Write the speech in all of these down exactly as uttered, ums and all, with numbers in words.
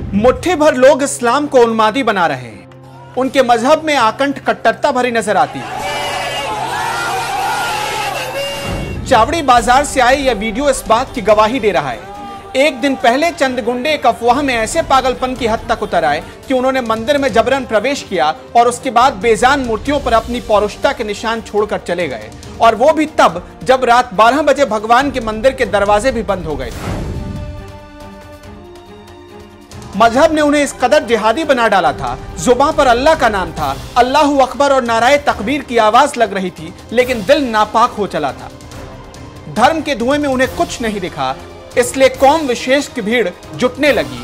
मुट्ठी भर लोग इस्लाम को उन्मादी बना रहे हैं। उनके मजहब में आकंठ कट्टरता भरी नजर आती है। चावड़ी बाजार से आई यह वीडियो इस बात की गवाही दे रहा है। एक दिन पहले चंद गुंडे एक अफवाह में ऐसे पागलपन की हद तक उतर आए कि उन्होंने मंदिर में जबरन प्रवेश किया और उसके बाद बेजान मूर्तियों पर अपनी पौरुषता के निशान छोड़कर चले गए, और वो भी तब जब रात बारह बजे भगवान के मंदिर के दरवाजे भी बंद हो गए थे। मजहब ने उन्हें इस कदर जिहादी बना डाला था, जुबान पर अल्लाह का नाम था, अल्लाहू अकबर और नाराए तकबीर की आवाज लग रही थी, लेकिन दिल नापाक हो चला था। धर्म के धुएं में उन्हें कुछ नहीं दिखा, इसलिए कौम विशेष की भीड़ जुटने लगी।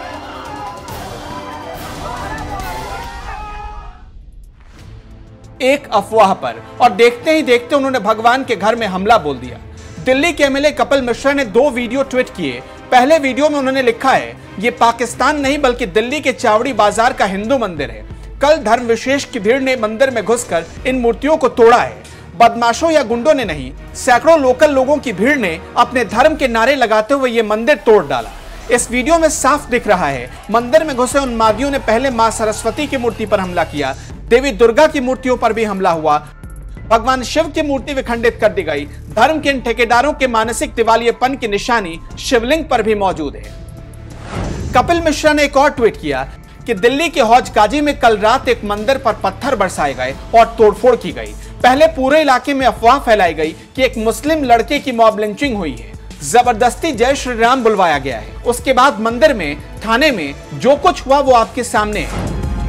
एक अफवाह पर, और देखते ही देखते उन्होंने भगवान के घर में हमला बोल दिया। दिल्ली के एमएलए कपिल मिश्रा ने दो वीडियो ट्वीट किए। पहले वीडियो में उन्होंने लिखा है, ये पाकिस्तान नहीं बल्कि दिल्ली के चावड़ी बाजार का हिंदू मंदिर है। कल धर्म विशेष की भीड़ ने मंदिर में घुसकर इन मूर्तियों को तोड़ा है। बदमाशों या गुंडों ने नहीं, सैकड़ों लोकल लोगों की भीड़ ने अपने धर्म के नारे लगाते हुए ये मंदिर तोड़ डाला। इस वीडियो में साफ दिख रहा है, मंदिर में घुसे उन्मादियों ने पहले मां सरस्वती की मूर्ति पर हमला किया, देवी दुर्गा की मूर्तियों पर भी हमला हुआ, भगवान शिव की मूर्ति विखंडित कर दी गई। धर्म के इन ठेकेदारों के मानसिक दिवालियेपन की निशानी शिवलिंग पर भी मौजूद है। कपिल मिश्रा ने एक और ट्वीट किया कि दिल्ली के हौज गाजी में कल रात एक मंदिर पर पत्थर बरसाए गए और तोड़फोड़ की गई। पहले पूरे इलाके में अफवाह फैलाई गई कि एक मुस्लिम लड़के की मॉब लिंचिंग हुई है, जबरदस्ती जय श्री राम बुलवाया गया है। उसके बाद मंदिर में, थाने में जो कुछ हुआ वो आपके सामने है।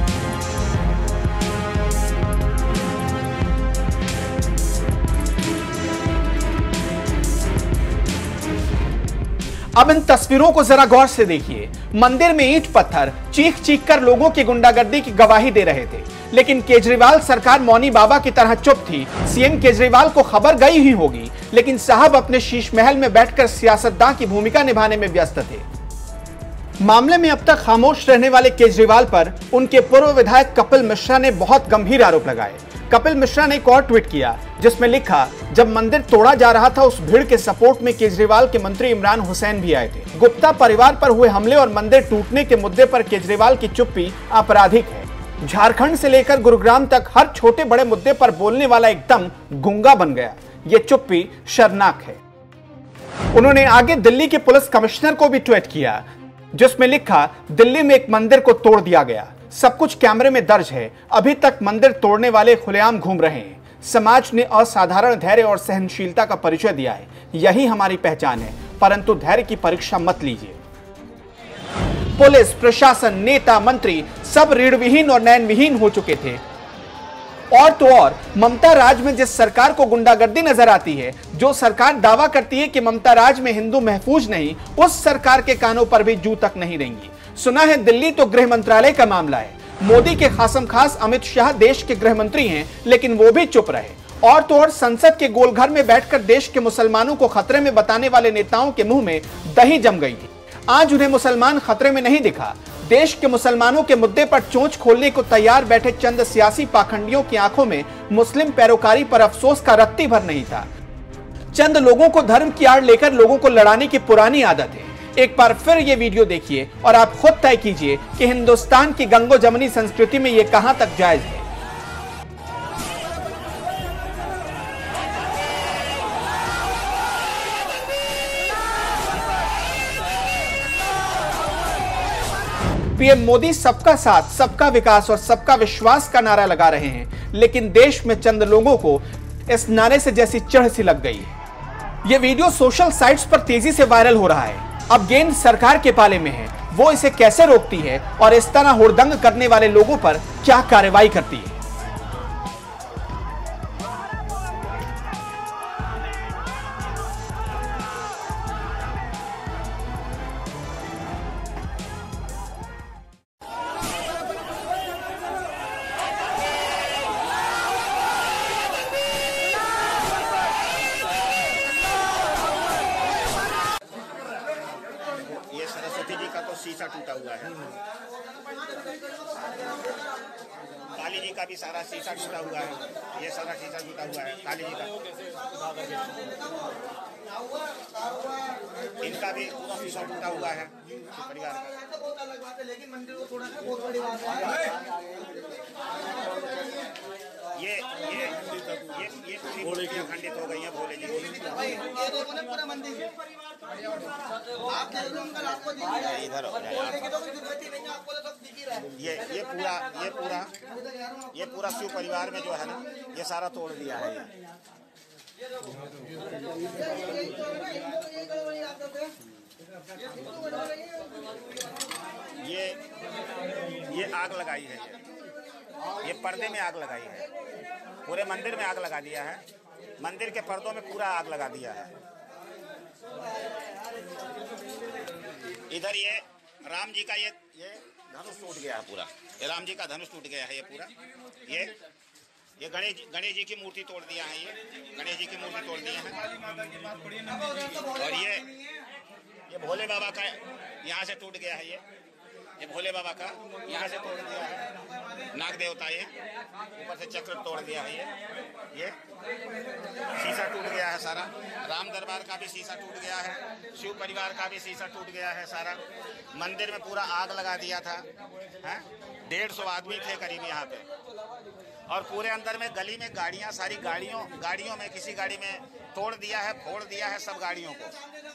अब इन तस्वीरों को जरा गौर से देखिए। मंदिर में ईंट पत्थर चीख चीख कर लोगों की गुंडागर्दी की गवाही दे रहे थे, लेकिन केजरीवाल सरकार मौनी बाबा की तरह चुप थी। सीएम केजरीवाल को खबर गई ही होगी, लेकिन साहब अपने शीश महल में बैठकर सियासतदां की भूमिका निभाने में व्यस्त थे। मामले में अब तक खामोश रहने वाले केजरीवाल पर उनके पूर्व विधायक कपिल मिश्रा ने बहुत गंभीर आरोप लगाए। कपिल मिश्रा ने एक और ट्वीट किया जिसमें लिखा, जब मंदिर तोड़ा जा रहा था उस भीड़ के सपोर्ट में केजरीवाल के मंत्री इमरान हुसैन भी आए थे। गुप्ता परिवार पर हुए हमले और मंदिर टूटने के मुद्दे पर केजरीवाल की चुप्पी आपराधिक है। झारखंड से लेकर गुरुग्राम तक हर छोटे बड़े मुद्दे पर बोलने वाला एकदम गूंगा बन गया। ये चुप्पी शर्मनाक है। उन्होंने आगे दिल्ली के पुलिस कमिश्नर को भी ट्वीट किया जिसमें लिखा, दिल्ली में एक मंदिर को तोड़ दिया गया, सब कुछ कैमरे में दर्ज है। अभी तक मंदिर तोड़ने वाले खुलेआम घूम रहे हैं। समाज ने असाधारण धैर्य और सहनशीलता का परिचय दिया है, यही हमारी पहचान है, परंतु धैर्य की परीक्षा मत लीजिए। पुलिस, प्रशासन, नेता, मंत्री सब ऋणविहीन और नयनविहीन हो चुके थे। और तो और ममता राज में जिस सरकार को गुंडागर्दी नजर आती है, जो सरकार दावा करती है कि ममता राज में हिंदू महफूज नहीं, उस सरकार के कानों पर भी जू तक नहीं देंगी। सुना है दिल्ली तो गृह मंत्रालय का मामला है। मोदी के खासम खास अमित शाह देश के गृह मंत्री हैं, लेकिन वो भी चुप रहे। और तो और संसद के गोलघर में बैठकर देश के मुसलमानों को खतरे में बताने वाले नेताओं के मुंह में दही जम गई थी। आज उन्हें मुसलमान खतरे में नहीं दिखा। देश के मुसलमानों के मुद्दे पर चोंच खोलने को तैयार बैठे चंद सियासी पाखंडियों की आंखों में मुस्लिम पैरोकारी पर अफसोस का रत्ती भर नहीं था। चंद लोगों को धर्म की आड़ लेकर लोगों को लड़ाने की पुरानी आदत है। एक बार फिर ये वीडियो देखिए और आप खुद तय कीजिए कि हिंदुस्तान की गंगो जमनी संस्कृति में ये कहां तक जायज है। पीएम मोदी सबका साथ, सबका विकास और सबका विश्वास का नारा लगा रहे हैं, लेकिन देश में चंद लोगों को इस नारे से जैसी चिढ़ सी लग गई है। यह वीडियो सोशल साइट्स पर तेजी से वायरल हो रहा है। अब गेंद सरकार के पाले में है, वो इसे कैसे रोकती है और इस तरह हुड़दंग करने वाले लोगों पर क्या कार्रवाई करती है। शीशा टूटा हुआ है, काली जी का भी सारा शीशा टूटा हुआ है, ये सारा शीशा टूटा हुआ है काली जी का। इनका भी पूरा शीशा टूटा हुआ है परिवार का। ये ये ये ये पूरी मूर्तियां खंडित हो गई हैं भोले जी की। इधर ये ये पूरा ये पूरा ये पूरा शिव परिवार में जो है ना ये सारा तोड़ दिया है। ये ये आग लगाई है, ये ये पर्दे में आग लगाई है, पूरे मंदिर में आग लगा दिया है, मंदिर के पर्दों में पूरा आग लगा दिया है। इधर ये राम जी का ये ये धनुष टूट गया है पूरा, ये राम जी का धनुष टूट गया है ये पूरा। ये ये गणेश गणेश जी की मूर्ति तोड़ दिया है, ये गणेश जी की मूर्ति तोड़ दी है। और ये ये भोले बाबा का यहाँ से टूट गया है, ये ये भोले बाबा का यहाँ से तोड़ दिया है, नाग देवता ये ऊपर से चक्र तोड़ दिया है। ये ये शीशा टूट गया है सारा, राम दरबार का भी शीशा टूट गया है, शिव परिवार का भी शीशा टूट गया है सारा। मंदिर में पूरा आग लगा दिया था, हैं डेढ़ सौ आदमी थे करीब यहाँ पे। और पूरे अंदर में गली में गाड़ियाँ, सारी गाड़ियों गाड़ियों में किसी गाड़ी में तोड़ दिया है, फोड़ दिया है सब गाड़ियों को।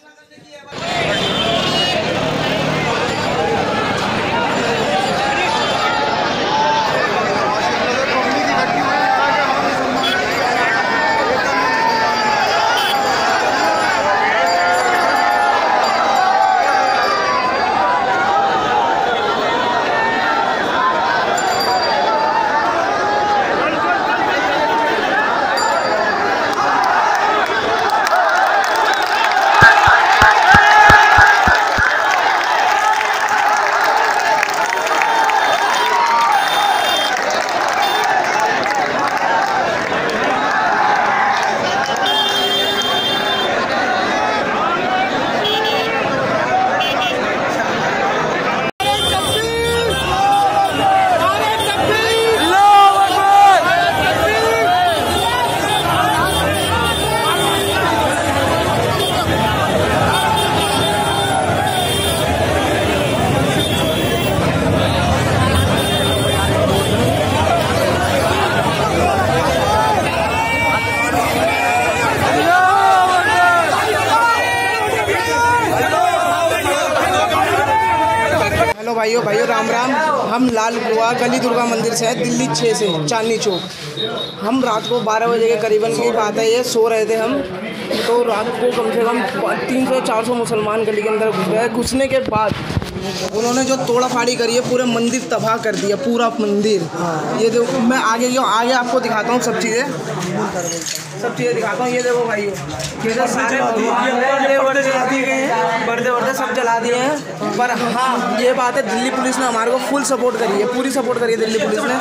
भाइयों भाइयों राम राम। हम लाल कुआ गली दुर्गा मंदिर से है, दिल्ली छः से चांदनी चौक। हम रात को बारह बजे के करीबन की बात है, ये सो रहे थे हम, तो रात को कम से कम तीन सौ चार सौ मुसलमान गली के अंदर घुस गए। घुसने के बाद उन्होंने जो तोड़ा फाड़ी करी है, पूरे मंदिर तबाह कर दिया, पूरा मंदिर। ये देखो, मैं आगे जो आगे आपको दिखाता हूँ सब चीज़ें सब चीज़ें दिखाता हूँ। ये देखो भाई, सारे पर्दे वर्दे जला दिए गए हैं, पर्दे वर्दे सब जला दिए हैं। पर हाँ ये बात है, दिल्ली पुलिस ने हमारे को फुल सपोर्ट करी है, पूरी सपोर्ट करी है दिल्ली पुलिस ने।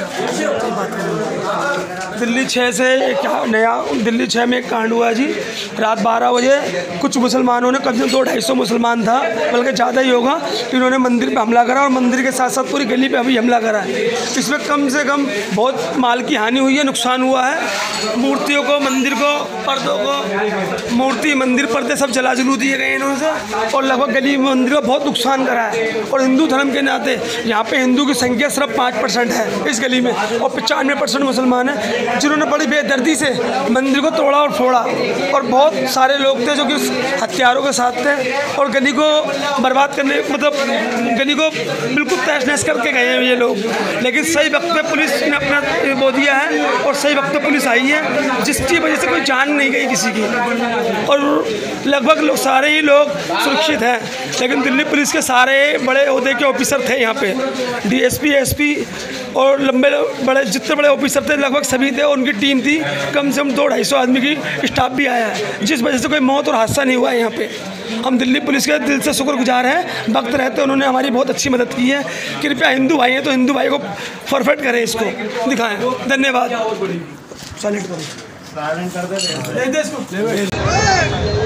दिल्ली छः से क्या नया दिल्ली छः में एक कांड हुआ जी। रात बारह बजे कुछ मुसलमानों ने, कम से कम दो ढाई सौ मुसलमान था, बल्कि ज़्यादा ही होगा, इन्होंने मंदिर पे हमला करा और मंदिर के साथ साथ पूरी गली पे अभी हमला करा है। इसमें कम से कम बहुत माल की हानि हुई है, नुकसान हुआ है। मूर्तियों को, मंदिर को, पर्दों को, मूर्ति मंदिर पर्दे सब जला जलू दिए गए इन्होंने, और लगभग गली मंदिर को बहुत नुकसान करा है। और हिंदू धर्म के नाते यहाँ पे हिंदू की संख्या सिर्फ पाँच परसेंट है इस गली में, और पचानवे परसेंट मुसलमान हैं, जिन्होंने बड़ी बेदर्दी से मंदिर को तोड़ा और फोड़ा। और बहुत सारे लोग थे जो कि हथियारों के साथ थे और गली को बर्बाद करने, मतलब गली को बिल्कुल तहस नहस करके गए हैं ये लोग। लेकिन सही वक्त पे पुलिस ने अपना वो दिया है और सही वक्त पे पुलिस आई है, जिसकी वजह से कोई जान नहीं गई किसी की, और लगभग लोग सारे ही लोग सुरक्षित हैं। लेकिन दिल्ली पुलिस के सारे बड़े ओहदे के ऑफिसर थे यहाँ पे, डीएसपी, एसपी और लंबे बड़े जितने बड़े ऑफिसर थे लगभग सभी थे, और उनकी टीम थी। कम से कम दो ढाई सौ आदमी की स्टाफ भी आया है, जिस वजह से कोई मौत और हादसा नहीं हुआ है यहाँ पे। हम दिल्ली पुलिस के दिल से शुक्रगुजार हैं, वक्त रहते उन्होंने हमारी बहुत अच्छी मदद की है। कृपया हिंदू भाई हैं तो हिंदू भाई को परफेक्ट करें, इसको दिखाएं। धन्यवाद। साइलेंट करो, साइलेंट कर दे।